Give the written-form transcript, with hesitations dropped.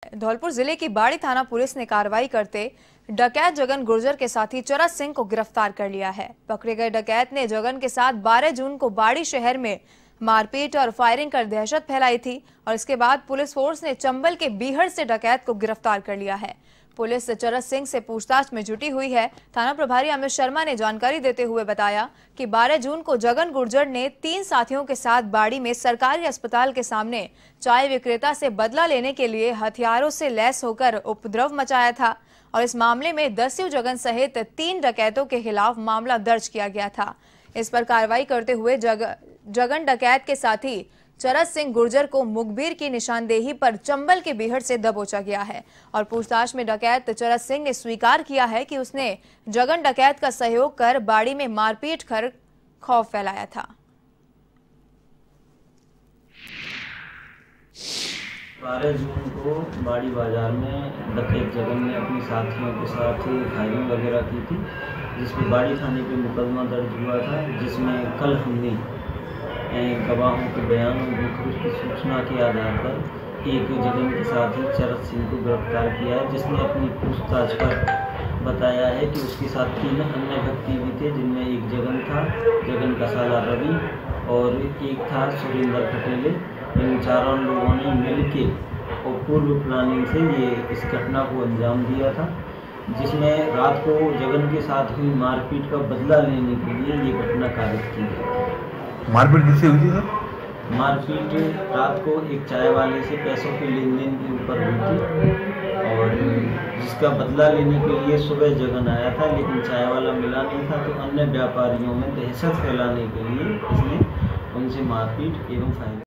धौलपुर जिले की बाड़ी थाना पुलिस ने कार्रवाई करते डकैत जगन गुर्जर के साथी चरत सिंह को गिरफ्तार कर लिया है। पकड़े गए डकैत ने जगन के साथ 12 जून को बाड़ी शहर में मारपीट और फायरिंग कर दहशत फैलाई थी और इसके बाद पुलिस फोर्स ने चंबल के बीहड़ से डकैत को गिरफ्तार कर लिया है। पुलिस चरत सिंह से पूछताछ में जुटी हुई है। थाना प्रभारी अमित शर्मा ने जानकारी देते हुए बताया कि 12 जून को जगन गुर्जर ने 3 साथियों के साथ बाड़ी में सरकारी अस्पताल के सामने चाय विक्रेता से बदला लेने के लिए हथियारों से लैस होकर उपद्रव मचाया था और इस मामले में दस्यु जगन सहित 3 डकैतों के खिलाफ मामला दर्ज किया गया था। इस पर कार्रवाई करते हुए जगन डकैत के साथी चरत सिंह गुर्जर को मुखबिर की निशानदेही पर चंबल के बीहड़ से दबोचा गया है और पूछताछ में डकैत चरत सिंह ने स्वीकार किया है कि उसने जगन डकैत का सहयोग कर बाड़ी में मारपीट कर खौफ फैलाया था। 12 जून को बाड़ी बाजार में डकैत जगन ने अपने साथियों के साथ फायरिंग वगैरह की थी, जिसमें बाड़ी थाने पे मुकदमा दर्ज हुआ था, जिसमें कल हमने गवाहों के बयान और मुखबिर की सूचना के आधार पर एक जगन के साथी चरत सिंह को गिरफ्तार किया है, जिसने अपनी पूछताछ पर बताया है कि उसके साथ 3 अन्य व्यक्ति भी थे, जिनमें एक जगन था, जगन का साला रवि और एक था सुरेंद्र पटेल। इन चारों लोगों ने मिलकर और पूर्व प्लानिंग से ये इस घटना को अंजाम दिया था, जिसमें रात को जगन के साथ हुई मारपीट का बदला लेने के लिए ये घटना कारित की गई। मारपीट किससे हुई थी सर? मारपीट रात को एक चाय वाले से पैसों के लेन देन के ऊपर हुई थी और जिसका बदला लेने के लिए सुबह जगन आया था, लेकिन चाय वाला मिला नहीं था, तो अन्य व्यापारियों में दहशत फैलाने के लिए इसने उनसे मारपीट एवं फायरिंग